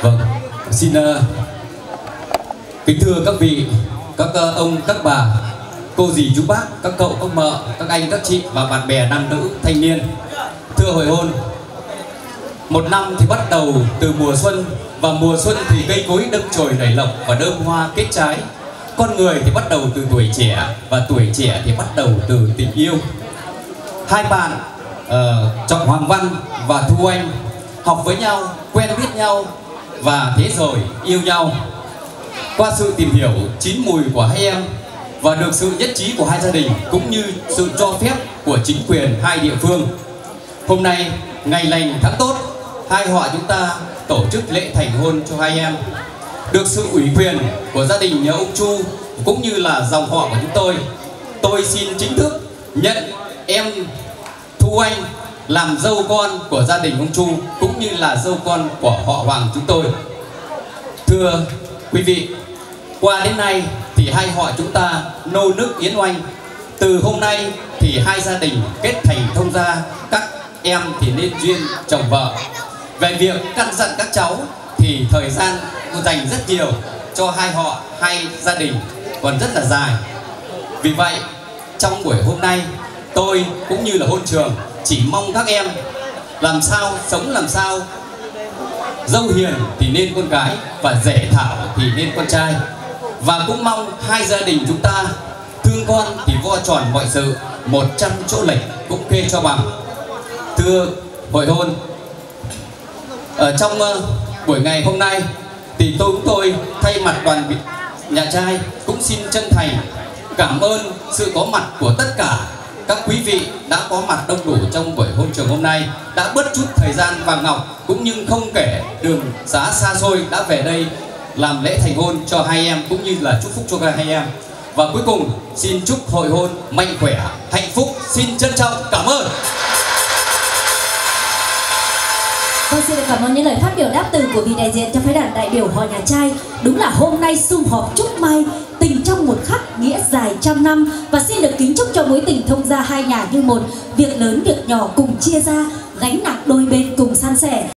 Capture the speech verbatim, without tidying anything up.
Vâng, xin uh, kính thưa các vị, các uh, ông, các bà, cô dì, chú bác, các cậu, các mợ, các anh, các chị và bạn bè nam nữ, thanh niên. Thưa hội hôn, một năm thì bắt đầu từ mùa xuân, và mùa xuân thì cây cối đâm chồi nảy lộc và đơm hoa kết trái. Con người thì bắt đầu từ tuổi trẻ, và tuổi trẻ thì bắt đầu từ tình yêu. Hai bạn uh, Trọng Hoàng Văn và Thu Anh học với nhau, quen biết nhau và thế rồi yêu nhau. Qua sự tìm hiểu chín mùi của hai em và được sự nhất trí của hai gia đình cũng như sự cho phép của chính quyền hai địa phương, hôm nay ngày lành tháng tốt, hai họ chúng ta tổ chức lễ thành hôn cho hai em. Được sự ủy quyền của gia đình nhà ông Chu cũng như là dòng họ của chúng tôi, tôi xin chính thức nhận em Thu Anh làm dâu con của gia đình ông Chu cũng như là dâu con của họ Hoàng chúng tôi. Thưa quý vị, qua đến nay thì hai họ chúng ta nô nức yến oanh. Từ hôm nay thì hai gia đình kết thành thông gia, các em thì nên duyên chồng vợ. Về việc căn dặn các cháu thì thời gian dành rất nhiều cho hai họ, hai gia đình còn rất là dài. Vì vậy trong buổi hôm nay, tôi cũng như là hôn trường chỉ mong các em làm sao sống làm sao dâu hiền thì nên con gái và rể thảo thì nên con trai. Và cũng mong hai gia đình chúng ta thương con thì vo tròn mọi sự, một trăm chỗ lệch cũng kê cho bằng. Thưa hội hôn, ở trong uh, buổi ngày hôm nay thì tôi chúng tôi thay mặt đoàn nhà trai cũng xin chân thành cảm ơn sự có mặt của tất cả các quý vị đã có mặt đông đủ trong buổi hôn trường hôm nay, đã bớt chút thời gian vàng ngọc cũng như không kể đường xá xa xôi đã về đây làm lễ thành hôn cho hai em cũng như là chúc phúc cho hai em. Và cuối cùng xin chúc hội hôn mạnh khỏe, hạnh phúc. Xin trân trọng cảm ơn. Vâng, xin được cảm ơn những lời phát biểu đáp từ của vị đại diện cho phái đoàn đại biểu họ nhà trai. Đúng là hôm nay sum họp chúc may, tình trong một khắc, nghĩa dài trăm năm. Và xin được kính chúc cho mối tình thông gia hai nhà như một, việc lớn việc nhỏ cùng chia ra, gánh nặng đôi bên cùng san sẻ.